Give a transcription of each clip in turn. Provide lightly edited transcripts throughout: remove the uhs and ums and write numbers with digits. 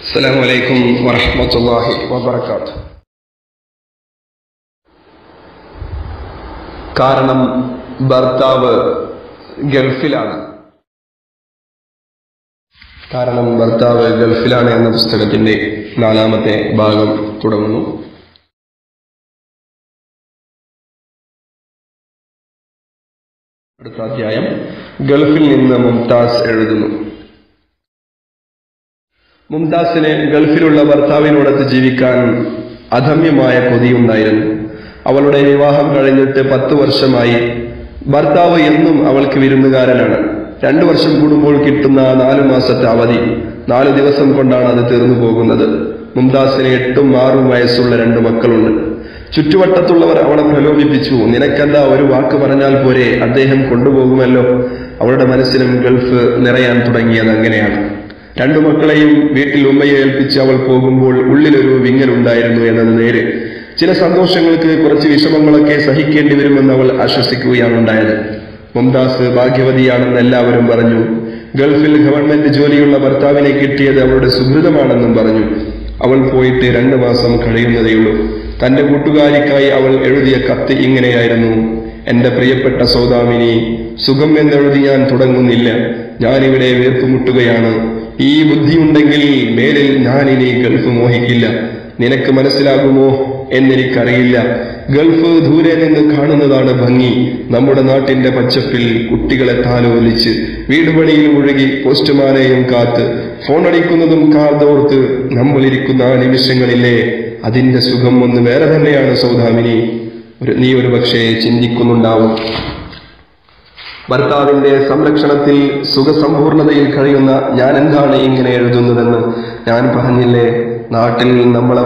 അസ്സലാമു അലൈക്കും വറഹ്മത്തുള്ളാഹി വബറകാതുഹു. കാരണം ഭർത്താവ് ഗൾഫിലാണ് എന്ന പുസ്തകത്തിന്റെ 4-ാമത്തെ ഭാഗം തുടങ്ങുന്നു. അടുത്ത അധ്യായം. ഗൾഫിൽ നിന്ന് മുംതാസ് എഴുതുന്നു. മുംതാസിന് ഗൾഫിലുള്ള ഭർത്താവിനോടൊത്ത് ജീവിക്കാൻ അധമ്യമായ കൊതിയുണ്ടായിരുന്നു. അവളുടെ വിവാഹം കഴിഞ്ഞിട്ട് 10 വർഷമായി. ഭർത്താവ് എന്നും അവൾക്ക് വിരുന്നുകാരനാണ്. 2 വർഷം കൂടുമ്പോൾ കിട്ടുന്ന 4 മാസത്തെ അവധി 4 ദിവസം കൊണ്ടാണ് അത് തീർന്നു പോകുന്നത്. മുംതാസിന് 8ഉം 6ഉം വയസ്സുള്ള 2 മക്കളുണ്ട്. ചുറ്റുവട്ടത്തുള്ളവർ അവളെ പ്രലോഭിപ്പിച്ചു. നിനക്കെന്താ, ഒരു വാക്ക് പറഞ്ഞാൽ പോരെ, അദ്ദേഹം കൊണ്ടുപോകുമല്ലോ. അവളുടെ മനസ്സിലും ഗൾഫ് നിറയാൻ തുടങ്ങിയത് അങ്ങനെയാണ്. 2 മക്കളെയും വീട്ടിൽ ഉമ്മയെ ഏൽപ്പിച്ച് അവൾ പോകുമ്പോൾ ഉള്ളിലൊരു വിങ്ങലുണ്ടായിരുന്നു എന്നത് നേര്. ചില സന്തോഷങ്ങൾക്ക് കുറച്ച് വിഷമങ്ങളൊക്കെ സഹിക്കേണ്ടി വരുമെന്ന് അവൾ ആശ്വസിക്കുകയാണ് ഉണ്ടായത്. മുംതാസ് ഭാഗ്യവതിയാണെന്ന് എല്ലാവരും പറഞ്ഞു. ഗൾഫിൽ ഗവൺമെന്റ് ജോലിയുള്ള ഭർത്താവിനെ കിട്ടിയത് അവളുടെ സുഹൃതമാണെന്നും പറഞ്ഞു. അവൾ പോയിട്ട് 2 മാസം കഴിയുന്നതേയുള്ളൂ. തന്റെ കൂട്ടുകാരിക്കായി അവൾ എഴുതിയ കത്ത് ഇങ്ങനെയായിരുന്നു: എന്റെ പ്രിയപ്പെട്ട സൗദാമിനി, സുഖം എന്നെഴുതി ഞാൻ തുടങ്ങുന്നില്ല. ഞാനിവിടെ വീർപ്പുമുട്ടുകയാണ്. ഈ ബുദ്ധിയുണ്ടെങ്കിൽ മേലിൽ ഞാനിനി ഗൾഫ് മോഹിക്കില്ല. നിനക്ക് മനസ്സിലാകുമോ എന്നെനിക്കറിയില്ല. ഗൾഫ് ദൂരെ നിന്ന് കാണുന്നതാണ് ഭംഗി. നമ്മുടെ നാട്ടിന്റെ പച്ചപ്പിൽ കുട്ടികളെ താലോലിച്ച് വീടുപണിയിൽ മുഴുകി പോസ്റ്റ്മാനെയും കാത്ത് ഫോണടിക്കുന്നതും കാതോർത്ത് നമ്മളിരിക്കുന്ന ആ നിമിഷങ്ങളില്ലേ, അതിന്റെ സുഖം ഒന്ന് വേറെ തന്നെയാണ് സൗദാമിനി. നീ ഒരു പക്ഷേ ചിന്തിക്കുന്നുണ്ടാവും, ഭർത്താവിന്റെ സംരക്ഷണത്തിൽ സുഖസമ്പൂർണതയിൽ കഴിയുന്ന ഞാൻ എന്താണ് ഇങ്ങനെ എഴുതുന്നതെന്ന്. ഞാൻ പറഞ്ഞില്ലേ, നാട്ടിൽ നമ്മളെ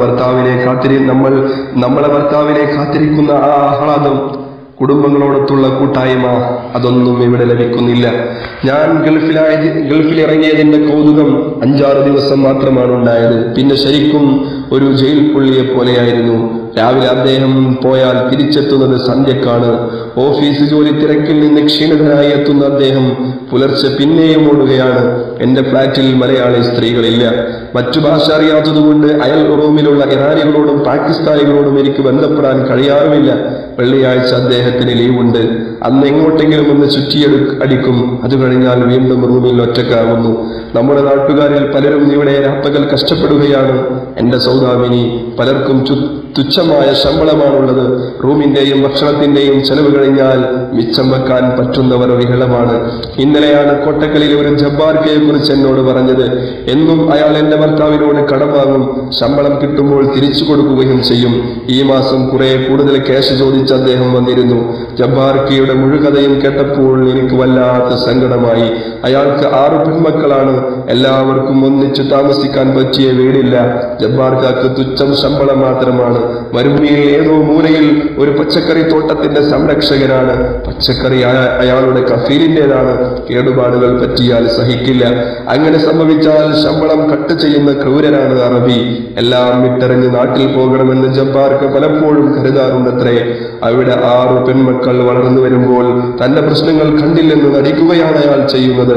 ഭർത്താവിനെ കാത്തിരിക്കുന്ന ആ ആഹ്ലാദം, കുടുംബങ്ങളോടൊത്തുള്ള കൂട്ടായ്മ, അതൊന്നും ഇവിടെ ലഭിക്കുന്നില്ല. ഞാൻ ഗൾഫിലിറങ്ങിയതിന്റെ കൗതുകം 5-6 ദിവസം മാത്രമാണ് ഉണ്ടായത്. പിന്നെ ശരിക്കും ഒരു ജയിൽ പുള്ളിയെ പോലെയായിരുന്നു. രാവിലെ അദ്ദേഹം പോയാൽ തിരിച്ചെത്തുന്നത് സന്ധ്യക്കാണ്. ഓഫീസ് ജോലി തിരക്കിൽ നിന്ന് ക്ഷീണിതനായി എത്തുന്ന അദ്ദേഹം പുലർച്ചെ പിന്നെയും ഓടുകയാണ്. എന്റെ ഫ്ളാറ്റിൽ മലയാളി സ്ത്രീകളില്ല. മറ്റു ഭാഷ അറിയാത്തതുകൊണ്ട് അയൽ റൂമിലുള്ള ഇറാനികളോടും പാകിസ്ഥാനികളോടും എനിക്ക് ബന്ധപ്പെടാൻ കഴിയാറുമില്ല. വെള്ളിയാഴ്ച അദ്ദേഹത്തിന് ലീവുണ്ട്. അന്ന് എങ്ങോട്ടെങ്കിലും ഒന്ന് അടിക്കും. അത് കഴിഞ്ഞാൽ വീണ്ടും റൂമിൽ ഒറ്റക്കാവുന്നു. നമ്മുടെ നാട്ടുകാരിൽ പലരും ഇവിടെ രാപ്പകൽ കഷ്ടപ്പെടുകയാണ്. എന്റെ സൗദാമിനി, പലർക്കും തുച്ഛമായ ശമ്പളമാണുള്ളത്. റൂമിന്റെയും ഭക്ഷണത്തിന്റെയും ചെലവ് കഴിഞ്ഞാൽ മിച്ചം വെക്കാൻ പറ്റുന്നവർ വിരളമാണ്. ഇന്നലെയാണ് കോട്ടക്കലിലെ ഒരു ജബ്ബാർക്കയെ കുറിച്ച് എന്നോട് പറഞ്ഞത്. എന്നും അയാൾ എന്റെ ഭർത്താവിനോട് കടം വാങ്ങും. ശമ്പളം കിട്ടുമ്പോൾ തിരിച്ചു കൊടുക്കുകയും ചെയ്യും. ഈ മാസം കുറെ കൂടുതൽ ക്യാഷ് ചോദിച്ച് അദ്ദേഹം വന്നിരുന്നു. ജബ്ബാർക്കയുടെ മുഴുകഥയും കേട്ടപ്പോൾ എനിക്ക് വല്ലാത്ത സങ്കടമായി. അയാൾക്ക് 6 പെൺമക്കളാണ്. എല്ലാവർക്കും ഒന്നിച്ചു താമസിക്കാൻ പറ്റിയ വീടില്ല. ജബ്ബാർക്കക്ക് തുച്ഛം ശമ്പളം മാത്രമാണ്. മരുഭൂമിയിൽ ഏതോ മൂലയിൽ ഒരു പച്ചക്കറി തോട്ടത്തിന്റെ സംരക്ഷകനാണ്. പച്ചക്കറി അയാളുടെ കഫീലിന്റേതാണ്. കേടുപാടുകൾ പറ്റിയാൽ സഹിക്കില്ല. അങ്ങനെ സംഭവിച്ചാൽ ശമ്പളം കട്ട് ചെയ്യുന്ന ക്രൂരനാണ് അറബി. എല്ലാം വിട്ടെറിഞ്ഞ് നാട്ടിൽ പോകണമെന്ന് ജബ്ബാർക്ക് പലപ്പോഴും കരുതാറുണ്ടത്രേ. അവിടെ 6 പെൺമക്കൾ വളർന്നു വരുമ്പോൾ തന്റെ പ്രശ്നങ്ങൾ കണ്ടില്ലെന്ന് നടിക്കുകയാണ് അയാൾ ചെയ്യുന്നത്.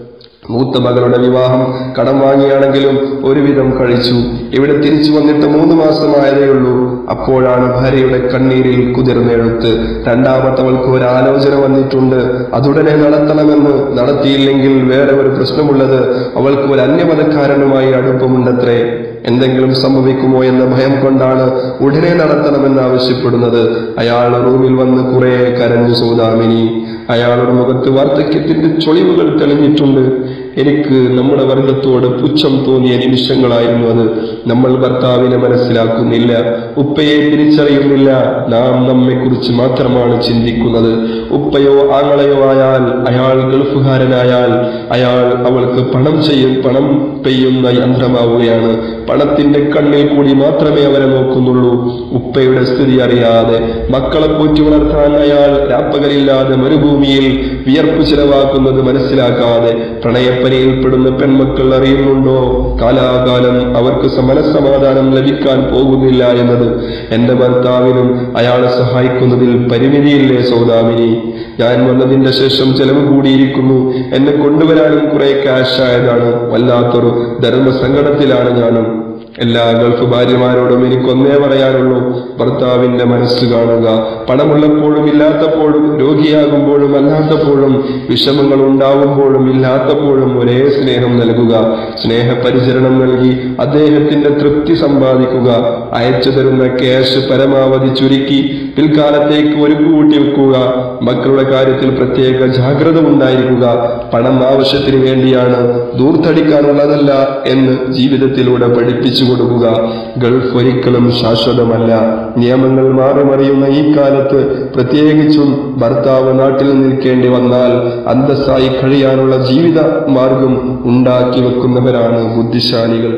മൂത്ത മകളുടെ വിവാഹം കടം വാങ്ങിയാണെങ്കിലും ഒരുവിധം കഴിച്ചു. ഇവിടെ തിരിച്ചു വന്നിട്ട് 3 മാസമായതേയുള്ളൂ. അപ്പോഴാണ് ഭാര്യയുടെ കണ്ണീരിൽ കുതിർന്നെഴുത്ത്. 2ാമത്തവൾക്ക് ഒരു ആലോചന വന്നിട്ടുണ്ട്. അതുടനെ നടത്തണമെന്ന്. നടത്തിയില്ലെങ്കിൽ വേറെ ഒരു പ്രശ്നമുള്ളത്, അവൾക്ക് ഒരു അന്യമതക്കാരനുമായി അടുപ്പമുണ്ടത്രേ. എന്തെങ്കിലും സംഭവിക്കുമോ എന്ന ഭയം കൊണ്ടാണ് ഉടനെ നടത്തണമെന്ന് ആവശ്യപ്പെടുന്നത്. അയാൾ റൂമിൽ വന്ന് കുറെ കരഞ്ഞു സൗദാമിനി. അയാളുടെ മുഖത്ത് വാർദ്ധക്യത്തിന്റെ ചൊളിവുകൾ തെളിഞ്ഞിട്ടുണ്ട്. എനിക്ക് നമ്മുടെ വർഗത്തോട് പുച്ഛം തോന്നിയ നിമിഷങ്ങളായിരുന്നു അത്. നമ്മൾ ഭർത്താവിനെ മനസ്സിലാക്കുന്നില്ല, ഉപ്പയെ തിരിച്ചറിയുന്നില്ല. നാം നമ്മെക്കുറിച്ച് മാത്രമാണ് ചിന്തിക്കുന്നത്. ഉപ്പയോ ആങ്ങളയോ ആയാൽ, അയാൾ ഗൾഫുകാരനായാൽ, അയാൾ അവൾക്ക് പണം പെയ്യുന്ന യന്ത്രമാവുകയാണ്. പണത്തിന്റെ കണ്ണിൽ കൂടി മാത്രമേ അവരെ നോക്കുന്നുള്ളൂ. ഉപ്പയുടെ സ്ഥിതി അറിയാതെ മക്കളെ പോറ്റി വളർത്താൻ അയാൾ രാപ്പകലില്ലാതെ മരുഭൂമിയിൽ വിയർപ്പ് ചിലവാക്കുന്നത് മനസ്സിലാക്കാതെ പ്രണയപ്പനിയിൽപ്പെടുന്ന പെൺമക്കൾ അറിയുന്നുണ്ടോ കാലാകാലം അവർക്ക് മനസ്സമാധാനം ലഭിക്കാൻ പോകുന്നില്ല എന്നത്? എന്റെ ഭർത്താവിനും അയാളെ സഹായിക്കുന്നതിൽ പരിമിതിയില്ലേ സൗദാമിനി? ഞാൻ വന്നതിന്റെ ശേഷം ചെലവ് കൂടിയിരിക്കുന്നു. എന്നെ കൊണ്ടുവരാനും കുറെ ക്യാഷ് ആയതാണ്. വല്ലാത്തൊരു ധർമ്മസങ്കടത്തിലാണ് ഞാനും. എല്ലാ ഗൾഫ് ഭാര്യമാരോടും എനിക്കൊന്നേ പറയാനുള്ളൂ, ഭർത്താവിന്റെ മനസ്സ് കാണുക. പണമുള്ളപ്പോഴും ഇല്ലാത്തപ്പോഴും, രോഗിയാകുമ്പോഴും അല്ലാത്തപ്പോഴും, വിഷമങ്ങൾ ഉണ്ടാവുമ്പോഴും ഇല്ലാത്തപ്പോഴും ഒരേ സ്നേഹം നൽകുക. സ്നേഹപരിചരണം നൽകി അദ്ദേഹത്തിന്റെ തൃപ്തി സമ്പാദിക്കുക. അയച്ചു തരുന്ന ക്യാഷ് പരമാവധി ചുരുക്കി പിൽക്കാലത്തേക്ക് ഒരു കൂട്ടി വെക്കുക. മക്കളുടെ കാര്യത്തിൽ പ്രത്യേക ജാഗ്രത ഉണ്ടായിരിക്കുക. പണം ആവശ്യത്തിന് വേണ്ടിയാണ്, ദൂർത്തടിക്കാനുള്ളതല്ല എന്ന് ജീവിതത്തിലൂടെ പഠിപ്പിച്ചു കൊടുക്കുക. ഗൾഫ് ഒരിക്കലും ശാശ്വതമല്ല. നിയമങ്ങൾ മാറിമറിയുന്ന ഈ കാലത്ത് പ്രത്യേകിച്ചും ഭർത്താവ് നാട്ടിൽ നിൽക്കേണ്ടി വന്നാൽ അന്തസ്സായി കഴിയാനുള്ള ജീവിത മാർഗം ഉണ്ടാക്കി വെക്കുന്നവരാണ് ബുദ്ധിശാലികൾ.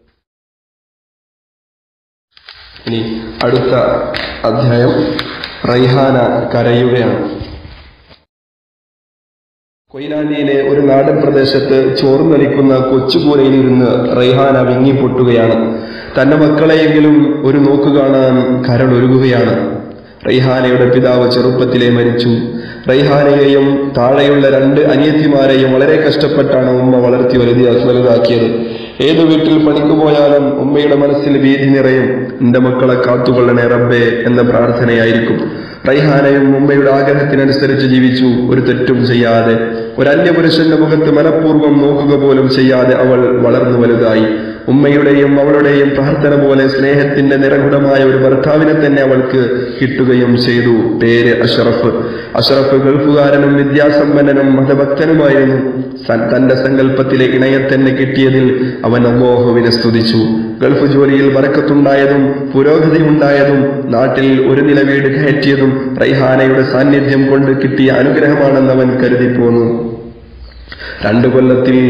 ഇനി അടുത്ത അധ്യായം, റൈഹാന കരയുകയാണ്. കൊയിലാണ്ടിയിലെ ഒരു നാടൻ പ്രദേശത്ത് ചോർന്നൊലിക്കുന്ന കൊച്ചുകൂരയിലിരുന്ന് റൈഹാന വിങ്ങിപ്പൊട്ടുകയാണ്. തന്റെ മക്കളെയെങ്കിലും ഒരു നോക്ക് കാണാൻ കരളൊരുകുകയാണ്. റൈഹാനയുടെ പിതാവ് ചെറുപ്പത്തിലെ മരിച്ചു. റൈഹാനയെയും താഴെയുള്ള 2 അനിയത്തിമാരെയും വളരെ കഷ്ടപ്പെട്ടാണ് ഉമ്മ വളർത്തി വലുതാക്കിയത്. ഏതു വീട്ടിൽ പണിക്ക് പോയാലും ഉമ്മയുടെ മനസ്സിൽ ഭീതി നിറയും. എന്റെ മക്കളെ കാത്തുകൊള്ളണേ റബ്ബേ എന്ന പ്രാർത്ഥനയായിരിക്കും. റൈഹാനയും ഉമ്മയുടെ ആഗ്രഹത്തിനനുസരിച്ച് ജീവിച്ചു. ഒരു തെറ്റും ചെയ്യാതെ, ഒരു അന്യപുരുഷന്റെ മുഖത്ത് മനഃപൂർവ്വം നോക്കുക പോലും ചെയ്യാതെ അവൾ വളർന്നു വലുതായി. ഉമ്മയുടെയും അവളുടെയും പ്രാർത്ഥന പോലെ സ്നേഹത്തിന്റെ നിറകുടമായ ഒരു ഭർത്താവിനെ തന്നെ അവൾക്ക് കിട്ടുകയും ചെയ്തു. പേര് അഷ്റഫ്. അഷ്റഫ് ഗൾഫുകാരനും വിദ്യാസമ്പന്നനും മതഭക്തനുമായിരുന്നു. തന്റെ സങ്കല്പത്തിലെ ഇണയെ തന്നെ കിട്ടിയതിൽ അവൻ അല്ലാഹുവിനെ സ്തുതിച്ചു. ഗൾഫ് ജോലിയിൽ ബറക്കത്തുണ്ടായതും പുരോഗതിയുണ്ടായതും നാട്ടിൽ ഒരു നില വീട് കയറ്റിയതും റൈഹാനയുടെ സാന്നിധ്യം കൊണ്ട് കിട്ടിയ അനുഗ്രഹമാണെന്ന് അവൻ കരുതിപ്പോന്നു. 2 കൊല്ലത്തിൽ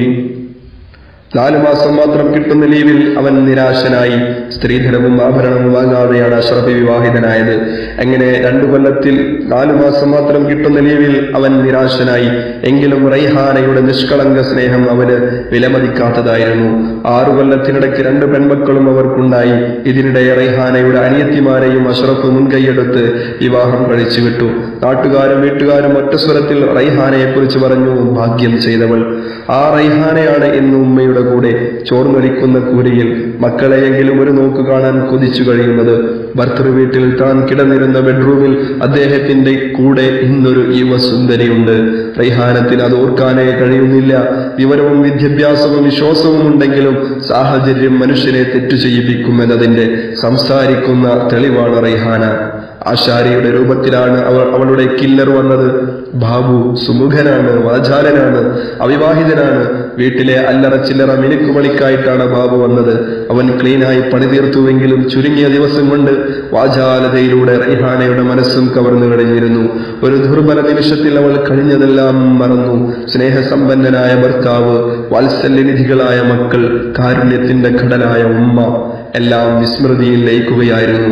4 മാസം മാത്രം കിട്ടുന്ന ലീവിൽ അവൻ നിരാശനായി. സ്ത്രീധനവും ആഭരണവും വാങ്ങാതെയാണ് അഷ്റഫ് വിവാഹിതനായത്. അങ്ങനെ 2 കൊല്ലത്തിൽ 4 മാസം മാത്രം കിട്ടുന്ന ലീവിൽ അവൻ നിരാശനായി. എങ്കിലും റൈഹാനയുടെ നിഷ്കളങ്ക സ്നേഹം അവന് വിലമതിക്കാത്തതായിരുന്നു. 6 കൊല്ലത്തിനിടയ്ക്ക് 2 പെൺമക്കളും അവർക്കുണ്ടായി. ഇതിനിടെ റൈഹാനയുടെ അനിയത്തിമാരെയും അഷ്റഫ് മുൻകൈയെടുത്ത് വിവാഹം കഴിച്ചുവിട്ടു. നാട്ടുകാരും വീട്ടുകാരും ഒറ്റ സ്വരത്തിൽ റൈഹാനയെ കുറിച്ച് പറഞ്ഞു, ഭാഗ്യം ചെയ്തവൾ. ആ റൈഹാനയാണ് ഇന്ന് ഉമ്മയുടെ കൂടെ ചോർന്നൊലിക്കുന്ന കൂരിയിൽ മക്കളെയെങ്കിലും ഒരു നോക്ക് കാണാൻ കൊതിച്ചു കഴിയുന്നത്. ഭർത്തൃ വീട്ടിൽ താൻ കിടന്നിരുന്ന ബെഡ്റൂമിൽ അദ്ദേഹത്തിന്റെ കൂടെ ഇന്നൊരു യുവസുന്ദരിയുണ്ട്. റൈഹാനത്തിന് അത് ഓർക്കാനേ കഴിയുന്നില്ല. വിവരവും വിദ്യാഭ്യാസവും വിശ്വാസവും ഉണ്ടെങ്കിലും സാഹചര്യം മനുഷ്യനെ തെറ്റു ചെയ്യിപ്പിക്കുമെന്നതിന്റെ സംസാരിക്കുന്ന തെളിവാണ് റൈഹാന. ആശാരിയുടെ രൂപത്തിലാണ് അവളുടെ കില്ലർ വന്നത്. ബാബു സുമുഖനാണ്, വാചാലനാണ്, അവിവാഹിതനാണ്. വീട്ടിലെ അല്ലറ ചില്ലറ മിനുക്കുപണിക്കായിട്ടാണ് ബാബു വന്നത്. അവൻ ക്ലീനായി പണി തീർത്തുവെങ്കിലും ചുരുങ്ങിയ ദിവസം കൊണ്ട് വാചാലതയിലൂടെ റൈഹാനയുടെ മനസ്സും കവർന്നു കഴിഞ്ഞിരുന്നു. ഒരു ദുർബല നിമിഷത്തിൽ അവൾ കഴിഞ്ഞതെല്ലാം മറന്നു. സ്നേഹസമ്പന്നനായ ഭർത്താവ്, വാത്സല്യനിധികളായ മക്കൾ, കാരുണ്യത്തിന്റെ കടലായ ഉമ്മ എല്ലാം വിസ്മൃതിയിൽ ലയിക്കുകയായിരുന്നു.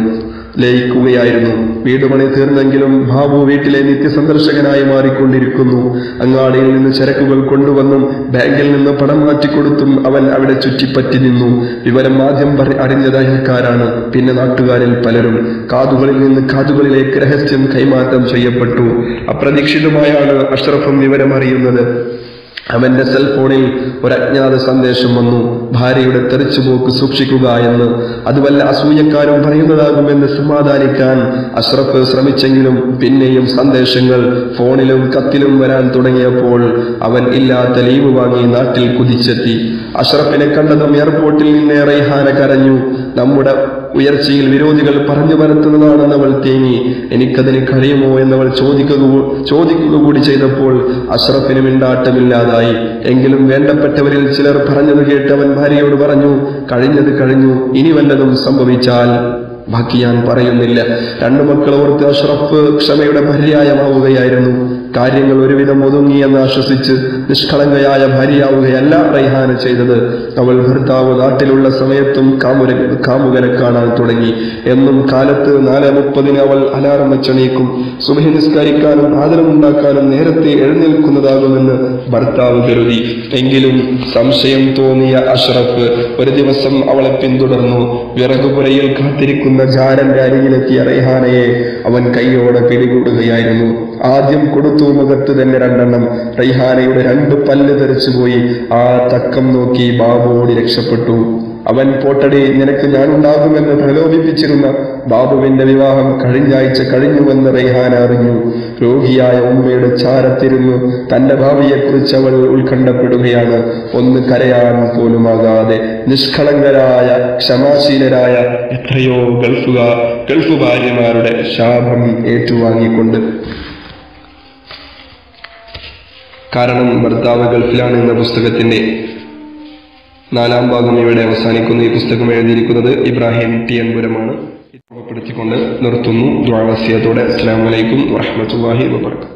വീടുപണി തീർന്നെങ്കിലും ബാബു വീട്ടിലെ നിത്യസന്ദർശകനായി മാറിക്കൊണ്ടിരിക്കുന്നു. അങ്ങാടിയിൽ നിന്ന് ചരക്കുകൾ കൊണ്ടുവന്നും ബാങ്കിൽ നിന്ന് പണം മാറ്റിക്കൊടുത്തും അവൻ അവിടെ ചുറ്റിപ്പറ്റി നിന്നു. വിവരം ആദ്യം അറിഞ്ഞത് അയൽക്കാരാണ്, പിന്നെ നാട്ടുകാരിൽ പലരും. കാതുകളിൽ നിന്ന് കാതുകളിലേക്ക് രഹസ്യം കൈമാറ്റം ചെയ്യപ്പെട്ടു. അപ്രതീക്ഷിതമായാണ് അഷ്റഫും വിവരം അറിയുന്നത്. അവന്റെ സെൽഫോണിൽ ഒരു അജ്ഞാത സന്ദേശം വന്നു, ഭാര്യയുടെ തെറിച്ചുപോക്ക് സൂക്ഷിക്കുക എന്ന്. അത് വല്ല അസൂയക്കാരും പറയുന്നതാകുമെന്ന് സമാധാനിക്കാൻ അഷ്റഫ് ശ്രമിച്ചെങ്കിലും പിന്നെയും സന്ദേശങ്ങൾ ഫോണിലും കത്തിലും വരാൻ തുടങ്ങിയപ്പോൾ അവൻ ഇല്ലാത്ത ലീവ് വാങ്ങി നാട്ടിൽ കുതിച്ചെത്തി. അഷ്റഫിനെ കണ്ടതും എയർപോർട്ടിൽ നിന്ന് റൈഹാന കരഞ്ഞു. നമ്മുടെ ഉയർച്ചയിൽ വിരോധികൾ പറഞ്ഞു പരത്തുന്നതാണെന്ന് അവൾ തേങ്ങി. എനിക്കതിന് കഴിയുമോ എന്നവൾ ചോദിക്കുക കൂടി ചെയ്തപ്പോൾ അഷ്റഫിന് മിണ്ടാട്ടമില്ലാതായി. എങ്കിലും വേണ്ടപ്പെട്ടവരിൽ ചിലർ പറഞ്ഞത് കേട്ട് അവൻ ഭാര്യയോട് പറഞ്ഞു, കഴിഞ്ഞത് കഴിഞ്ഞു, ഇനി വല്ലതും സംഭവിച്ചാൽ ബാക്കി ഞാൻ പറയുന്നില്ല. 2 മക്കൾ ഓർത്ത് അഷ്റഫ് ക്ഷമയുടെ പര്യായമാവുകയായിരുന്നു. കാര്യങ്ങൾ ഒരുവിധം ഒതുങ്ങിയെന്ന് ആശ്വസിച്ച് നിഷ്കളങ്കയായ ഭാര്യയാവുകയല്ല റൈഹാന ചെയ്തത്. അവൾ ഭർത്താവ് നാട്ടിലുള്ള സമയത്തും കാമുകനെ കാണാൻ തുടങ്ങി. എന്നും കാലത്ത് 4:30 അവൾ അലാറം വെച്ചെണീക്കും. സുബ്ഹി നിസ്കരിക്കാനും ആദരവുണ്ടാക്കാനും നേരത്തെ എഴുന്നേൽക്കുന്നതാകുമെന്ന് ഭർത്താവ് കരുതി. എങ്കിലും സംശയം തോന്നിയ അഷ്റഫ് ഒരു ദിവസം അവളെ പിന്തുടർന്നു. വിറകുപുരയിൽ കാത്തിരിക്കുന്ന ജാരന്റെ അരികിലെത്തിയ റൈഹാനയെ അവൻ കൈയോടെ പിടികൂടുകയായിരുന്നു. ആദ്യം കൊടുത്തു മുഖത്ത് തന്നെ 2 എണ്ണം. റൈഹാനയുടെ 2 പല്ല് തെറിച്ചുപോയി. ആ തക്കം നോക്കി ബാബു ഓടി രക്ഷപ്പെട്ടു. അവൻ പോട്ടടി, നിനക്ക് ഞാനുണ്ടാകുമെന്ന് പ്രലോഭിപ്പിച്ചിരുന്ന ബാബുവിന്റെ വിവാഹം കഴിഞ്ഞാഴ്ച കഴിഞ്ഞുവെന്ന് റൈഹാന അറിഞ്ഞു. രോഗിയായ ഉമ്മയുടെ ചാരത്തിരുന്നു തന്റെ ഭാവിയെക്കുറിച്ച് അവൾ ഉത്കണ്ഠപ്പെടുകയാണ്. ഒന്ന് കരയാൻ പോലുമാകാതെ നിഷ്കളങ്കരായ ക്ഷമാശീലരായ എത്രയോ ഗൾഫ് ഭാര്യമാരുടെ ശാപം ഏറ്റുവാങ്ങിക്കൊണ്ട്. കാരണം ഭർത്താവ് ഗൾഫിലാണ് എന്ന പുസ്തകത്തിന്റെ 4ാം ഭാഗം ഇവിടെ അവസാനിക്കുന്നു. ഈ പുസ്തകം എഴുതിയിരിക്കുന്നത് ഇബ്രാഹിം ടി അൻപുരമാണ്. ഓർമ്മപ്പെടുത്തിക്കൊണ്ട് നിർത്തുന്നു. ദുആ വസിയത്തോടെ അസ്സലാമു അലൈക്കും വറഹ്മത്തുള്ളാഹി വബറകാതുഹു.